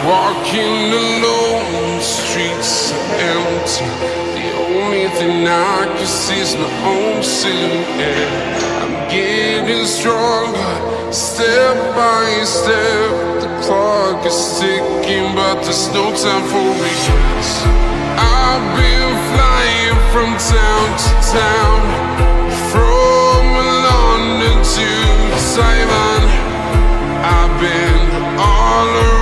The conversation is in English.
Walking alone, the streets are empty. The only thing I can see is my own silhouette. I'm getting stronger, step by step. The clock is ticking, but there's no time for regrets. I've been flying from town to town, from London to Taiwan. I've been all around